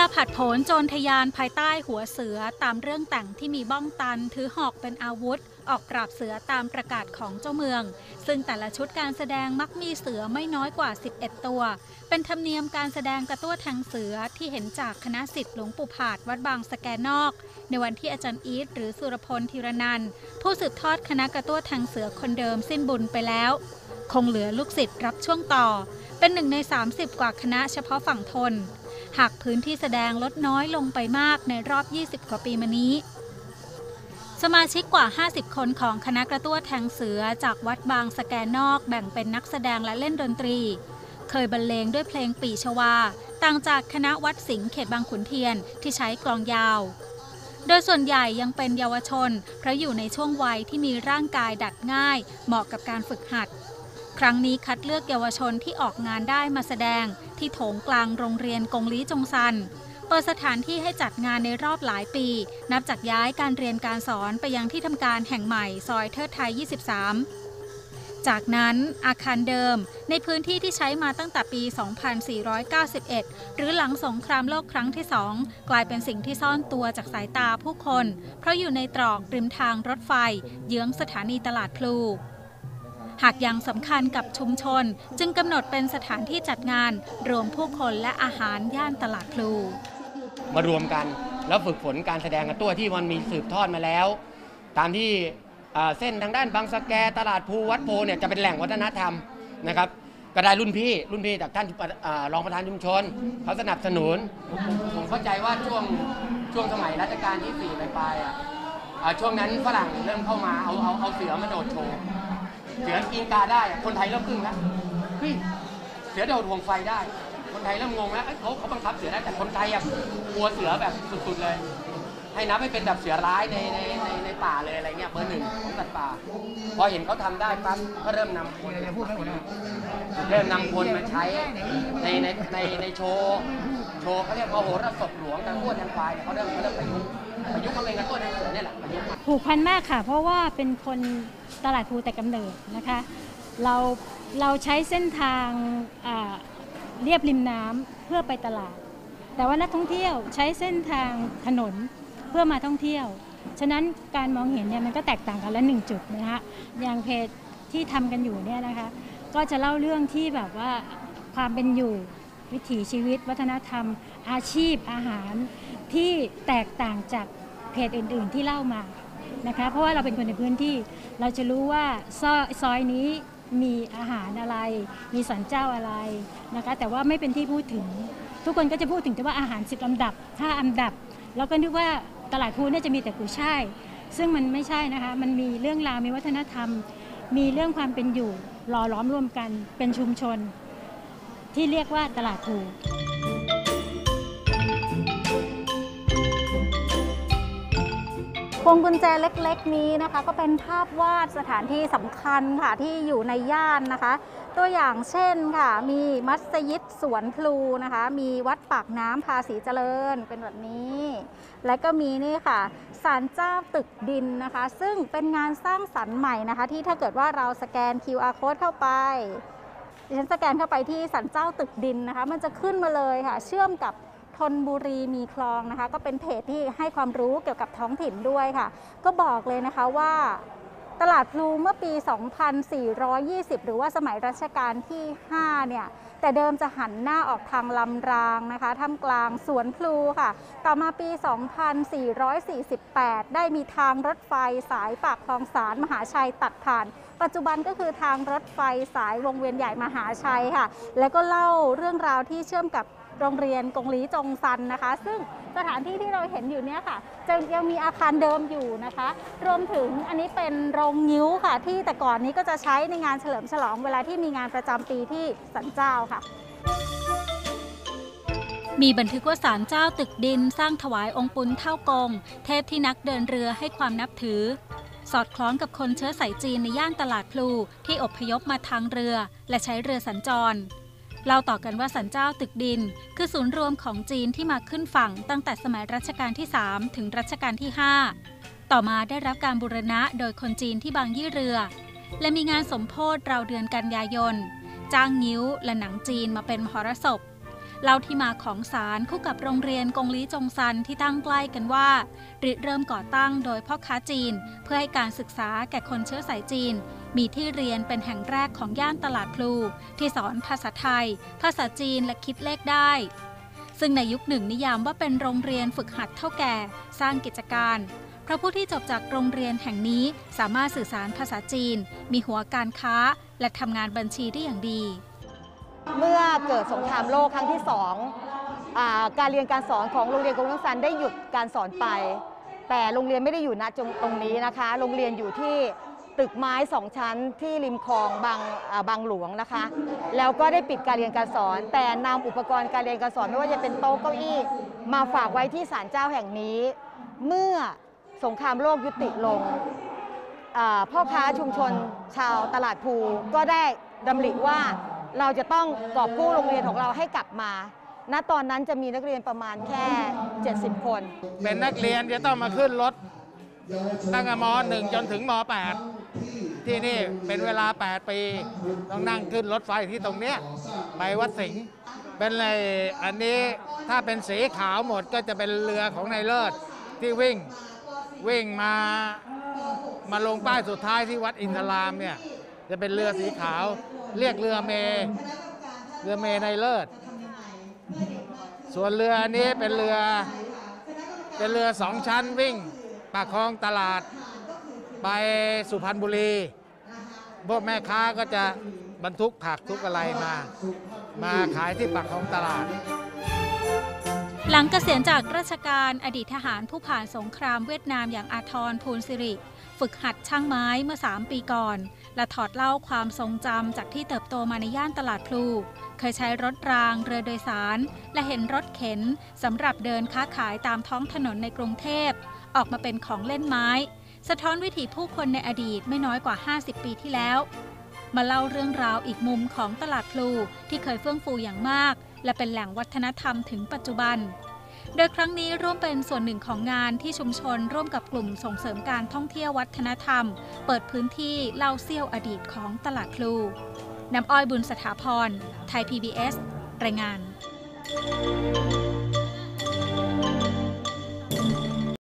าผัดโผนโจรทยานภายใต้หัวเสือตามเรื่องแต่งที่มีบ้องตันถือหอกเป็นอาวุธออกปราบเสือตามประกาศของเจ้าเมืองซึ่งแต่ละชุดการแสดงมักมีเสือไม่น้อยกว่า11ตัวเป็นธรรมเนียมการแสดงกระตั้วแทงเสือที่เห็นจากคณะศิษย์หลวงปู่ผาดวัดบางสะแกนอกในวันที่อาจารย์อีทหรือสุรพลธีรนันท์ผู้สืบทอดคณะกระตั้วแทงเสือคนเดิมสิ้นบุญไปแล้วคงเหลือลูกศิษย์รับช่วงต่อเป็นหนึ่งใน30กว่าคณะเฉพาะฝั่งทนหากพื้นที่แสดงลดน้อยลงไปมากในรอบ20กว่าปีมานี้สมาชิกกว่า50คนของคณะกระตั้วแทงเสือจากวัดบางสะแกนอกแบ่งเป็นนักแสดงและเล่นดนตรีเคยบรรเลงด้วยเพลงปี่ชวาต่างจากคณะวัดสิงห์เขตบางขุนเทียนที่ใช้กลองยาวโดยส่วนใหญ่ยังเป็นเยาวชนเพราะอยู่ในช่วงวัยที่มีร่างกายดัดง่ายเหมาะกับการฝึกหัดครั้งนี้คัดเลือกเยาวชนที่ออกงานได้มาแสดงที่โถงกลางโรงเรียนกงลี้จงซันเปิดสถานที่ให้จัดงานในรอบหลายปีนับจากย้ายการเรียนการสอนไปยังที่ทำการแห่งใหม่ซอยเทิดไทย 23 จากนั้นอาคารเดิมในพื้นที่ที่ใช้มาตั้งแต่ปี 2491 หรือหลังสงครามโลกครั้งที่ 2 กลายเป็นสิ่งที่ซ่อนตัวจากสายตาผู้คนเพราะอยู่ในตรอกริมทางรถไฟเยื้องสถานีตลาดพลูหากยังสำคัญกับชุมชนจึงกำหนดเป็นสถานที่จัดงานรวมผู้คนและอาหารย่านตลาดพลูมารวมกันแล้วฝึกฝนการแสดงกันตัวที่มันมีสืบทอดมาแล้วตามที่เส้นทางด้านบางสะแกตลาดพลูวัดโพเนี่ยจะเป็นแหล่งวัฒนธรรมนะครับก็ได้รุ่นพี่จากท่านรองประธานชุมชนเขาสนับสนุนผมเข้าใจว่าช่วงสมัยรัชกาลที่4ปลายช่วงนั้นฝรั่งเริ่มเข้ามาเอาเสือมาโดดโชว์เสือกินกาได้คนไทยเริ่มพึ่งแล้วเฮ้ยเสือโดดห่วงไฟได้คนไทยเริ่มงงแล้วเขาบังคับเสือได้แต่คนไทยกลัวเสือแบบสุดๆเลยให้นับให้เป็นแบบเสือร้ายในป่าเลยอะไรเงี้ยเบอร์ 1ของสัตว์ป่าพอเห็นเขาทำได้ปั๊บก็เริ่มนำคนมาใช้ในโชว์เขาเรียกว่าโหรสพหลวงกระตั้วแทงควายเขาเริ่มประยุกต์มาเป็นกระตั้วแทงเสือเนี่ยแหละผูกพันมากค่ะเพราะว่าเป็นคนตลาดพลูแต่กำเนิดนะคะเราใช้เส้นทางเรียบริมน้ำเพื่อไปตลาดแต่ว่านักท่องเที่ยวใช้เส้นทางถนนเพื่อมาท่องเที่ยวฉะนั้นการมองเห็นเนี่ยมันก็แตกต่างกันละ1จุดนะคะอย่างเพจที่ทำกันอยู่เนี่ยนะคะก็จะเล่าเรื่องที่แบบว่าความเป็นอยู่วิถีชีวิตวัฒนธรรมอาชีพอาหารที่แตกต่างจากเพจอื่นๆที่เล่ามานะคะเพราะว่าเราเป็นคนในพื้นที่เราจะรู้ว่าซอยนี้มีอาหารอะไรมีศาลเจ้าอะไรนะคะแต่ว่าไม่เป็นที่พูดถึงทุกคนก็จะพูดถึงแต่ว่าอาหาร10 ลำดับ5 อันดับแล้วก็นึกว่าตลาดพลูเนี่ยจะมีแต่กุยช่ายซึ่งมันไม่ใช่นะคะมันมีเรื่องราวมีวัฒนธรรมมีเรื่องความเป็นอยู่หล่อล้อมรวมกันเป็นชุมชนที่เรียกว่าตลาดพลูพวงกุญแจเล็กๆนี้นะคะก็เป็นภาพวาดสถานที่สำคัญค่ะที่อยู่ในย่านนะคะตัวอย่างเช่นค่ะมีมัสยิดสวนพลูนะคะมีวัดปากน้ำภาษีเจริญเป็นแบบนี้และก็มีนี่ค่ะศาลเจ้าตึกดินนะคะซึ่งเป็นงานสร้างสรรค์ใหม่นะคะที่ถ้าเกิดว่าเราสแกน QR Code เข้าไปดิฉันสแกนเข้าไปที่ศาลเจ้าตึกดินนะคะมันจะขึ้นมาเลยค่ะเชื่อมกับธนบุรีมีคลองนะคะก็เป็นเพจที่ให้ความรู้เกี่ยวกับท้องถิ่นด้วยค่ะก็บอกเลยนะคะว่าตลาดพลูเมื่อปี 2420 หรือว่าสมัยรัชกาลที่ 5 เนี่ยแต่เดิมจะหันหน้าออกทางลำรางนะคะท่ามกลางสวนพลูค่ะต่อมาปี 2448 ได้มีทางรถไฟสายปากคลองสารมหาชัยตัดผ่านปัจจุบันก็คือทางรถไฟสายวงเวียนใหญ่มหาชัยค่ะแล้วก็เล่าเรื่องราวที่เชื่อมกับโรงเรียนกงลี้จงซันนะคะซึ่งสถานที่ที่เราเห็นอยู่เนี่ยค่ะยังมีอาคารเดิมอยู่นะคะรวมถึงอันนี้เป็นโรงงิ้วค่ะที่แต่ก่อนนี้ก็จะใช้ในงานเฉลิมฉลองเวลาที่มีงานประจำปีที่ศาลเจ้าค่ะมีบันทึกว่าศาลเจ้าตึกดินสร้างถวายองค์ปุณเท่ากงเทพที่นักเดินเรือให้ความนับถือสอดคล้องกับคนเชื้อสายจีนในย่านตลาดพลูที่อพยพมาทางเรือและใช้เรือสัญจรเล่าต่อกันว่าศาลเจ้าตึกดินคือศูนย์รวมของจีนที่มาขึ้นฝั่งตั้งแต่สมัยรัชกาลที่ 3 ถึงรัชกาลที่ 5 ต่อมาได้รับการบูรณะโดยคนจีนที่บางยี่เรือและมีงานสมโภชราวเดือนกันยายนจ้างงิ้วและหนังจีนมาเป็นมหรสพเล่าที่มาของศาลคู่กับโรงเรียนกงลีจงซันที่ตั้งใกล้กันว่าริเริ่มก่อตั้งโดยพ่อค้าจีนเพื่อให้การศึกษาแก่คนเชื้อสายจีนมีที่เรียนเป็นแห่งแรกของย่านตลาดพลูที่สอนภาษาไทยภาษาจีนและคิดเลขได้ซึ่งในยุคหนึ่งนิยามว่าเป็นโรงเรียนฝึกหัดเท่าแก่สร้างกิจการเพราะผู้ที่จบจากโรงเรียนแห่งนี้สามารถสื่อสารภาษาจีนมีหัวการค้าและทำงานบัญชีได้อย่างดีเมื่อเกิดสงครามโลกครั้งที่2การเรียนการสอนของโรงเรียนกงลีจงซันได้หยุดการสอนไปแต่โรงเรียนไม่ได้อยู่ณตรงนี้นะคะโรงเรียนอยู่ที่ตึกไม้2ชั้นที่ริมคลองบางหลวงนะคะแล้วก็ได้ปิดการเรียนการสอนแต่นำอุปกรณ์การเรียนการสอนไม่ว่าจะเป็นโต๊ะเก้าอี้มาฝากไว้ที่ศาลเจ้าแห่งนี้เมื่อสงครามโลกยุติลงพ่อค้าชุมชนชาวตลาดพลูก็ได้ดำริว่าเราจะต้องกอบกู้โรงเรียนของเราให้กลับมาณตอนนั้นจะมีนักเรียนประมาณแค่70 คนเป็นนักเรียนจะต้องมาขึ้นรถตั้งแต่ม.1 จนถึงม.8 ที่นี่เป็นเวลา8 ปีต้องนั่งขึ้นรถไฟที่ตรงเนี้ยไปวัดสิงห์เป็นอะไรอันนี้ถ้าเป็นสีขาวหมดก็จะเป็นเรือของนายเลิศที่วิ่งมาลงป้ายสุดท้ายที่วัดอินทรามเนี่ยจะเป็นเรือสีขาวเรียกเรือเมนายเลิศส่วนเรือนี้เป็นเรือ2 ชั้นวิ่งปากคลองตลาดไปสุพรรณบุรีพวกแม่ค้าก็จะบรรทุกผักทุกอะไรมาขายที่ปากคลองตลาดหลังเกษียณจากราชการอดีตทหารผู้ผ่านสงครามเวียดนามอย่างอาทร ภูลสิริฝึกหัดช่างไม้เมื่อ3 ปีก่อนและถอดเล่าความทรงจำจากที่เติบโตมาในย่านตลาดพลูเคยใช้รถรางเรือโดยสารและเห็นรถเข็นสำหรับเดินค้าขายตามท้องถนนในกรุงเทพออกมาเป็นของเล่นไม้สะท้อนวิถีผู้คนในอดีตไม่น้อยกว่า50 ปีที่แล้วมาเล่าเรื่องราวอีกมุมของตลาดพลูที่เคยเฟื่องฟูอย่างมากและเป็นแหล่งวัฒนธรรมถึงปัจจุบันโดยครั้งนี้ร่วมเป็นส่วนหนึ่งของงานที่ชุมชนร่วมกับกลุ่มส่งเสริมการท่องเที่ยววัฒนธรรมเปิดพื้นที่เล่าเสี้ยวอดีตของตลาดพลูน้ำอ้อยบุญสถาพรไทย PBS รายงาน